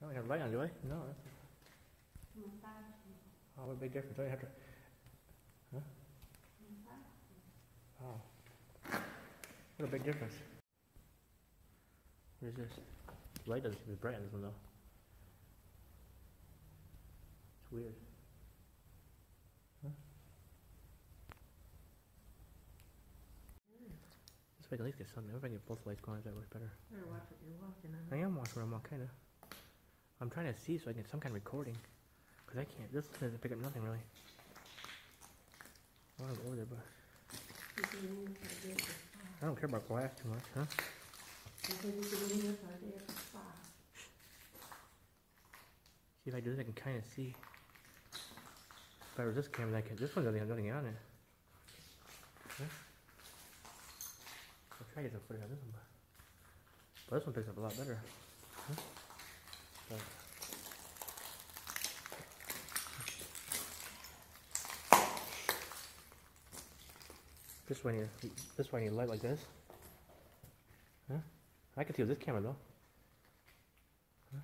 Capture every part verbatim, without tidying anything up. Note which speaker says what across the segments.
Speaker 1: I don't have light on, do I? No. Oh, what a big difference. I don't have to. Huh? Oh. What a big difference. What is this? The light doesn't seem to be bright on this one though. It's weird. Huh? This way I can at least get something. If I can get both lights going, that works better.
Speaker 2: Better watch what you're walking on.
Speaker 1: I am watching where I'm walking, kinda. I'm trying to see so I can get some kind of recording. Cause I can't, this doesn't pick up nothing really. I want to go over there, but I don't care about glass too much, huh? See if I do this, I can kind of see. If I was this camera, I can. This one doesn't have nothing on it. Huh? I'll try to get some footage on this one, but, but this one picks up a lot better. Huh? But, This one you this one you light like this. Huh? I can see with this camera though. Huh?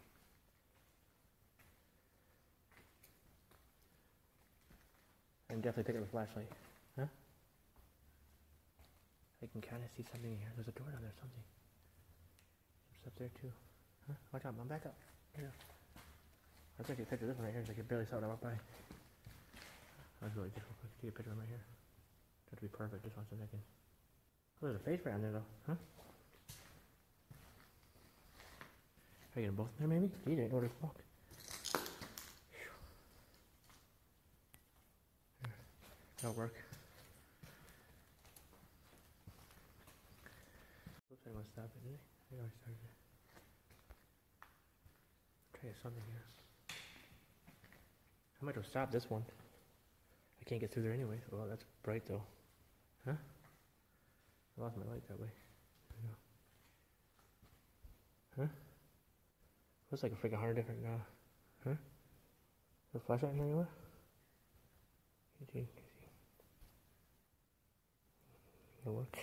Speaker 1: I can definitely pick up a flashlight. Huh? I can kinda see something here. There's a door down there, something. It's up there too. Huh? Watch out, I'm back up. Here. I'll take a picture of this one right here so I can barely saw it when I walked by. That was really difficult. Take a picture of him right here. To be perfect, just one second. Oh, there's a face right on there though, huh? Are you getting both in there maybe? Geez, I didn't know where to walk. That'll work. Oops, I want to stop it, did I? I already started it. Try something here. I might have stopped this one. I can't get through there anyway. Oh, that's bright though. Huh? I lost my light that way. There we go. Huh? Looks like a freaking hundred different, uh, huh? Is there a flashlight in there anywhere? It'll work.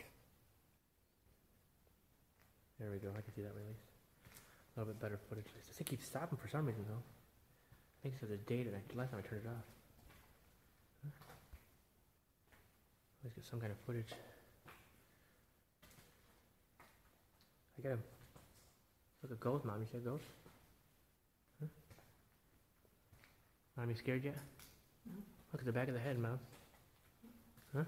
Speaker 1: There we go, I can see that at least. A little bit better footage. It just keeps stopping for some reason though. I think it's because of the date and I, last time I turned it off. Huh? Let's get some kind of footage. I got him. Look at ghost, Mom. You see a ghost? Huh? Mom, you scared yet? No. Look at the back of the head, Mom. Huh?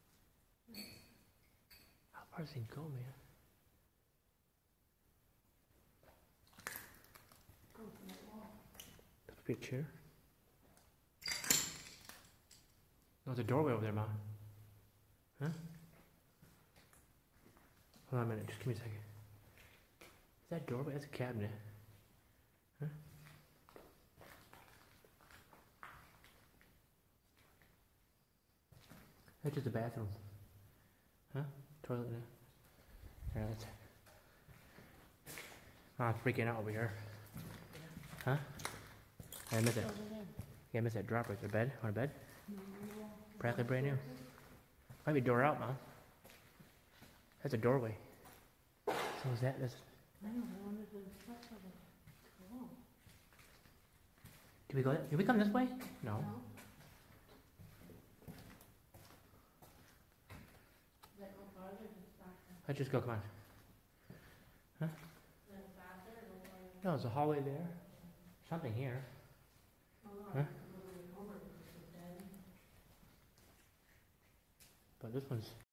Speaker 1: How far does this thing go, man? Could be a chair. No, there's a doorway over there, Mom. Huh? Hold on a minute, just give me a second. Is that doorway? That's a cabinet. Huh? That's just a bathroom. Huh? Toilet in there. Yeah, that's... Oh, I'm freaking out over here. Huh? I missed it. Yeah, I missed that drop right there. Bed? On a bed? Practically brand new. Might be a door out, Mom. That's a doorway. So is that this?
Speaker 2: I don't know. Cool.
Speaker 1: Did we go? Did we come this way? No.
Speaker 2: No. That go farther? Just back there.
Speaker 1: Let's just go. Come on. Huh?
Speaker 2: Then faster or go farther?
Speaker 1: No, there's a hallway there. Something here.
Speaker 2: Oh, no.
Speaker 1: Huh?
Speaker 2: Over, over, over, dead.
Speaker 1: But this one's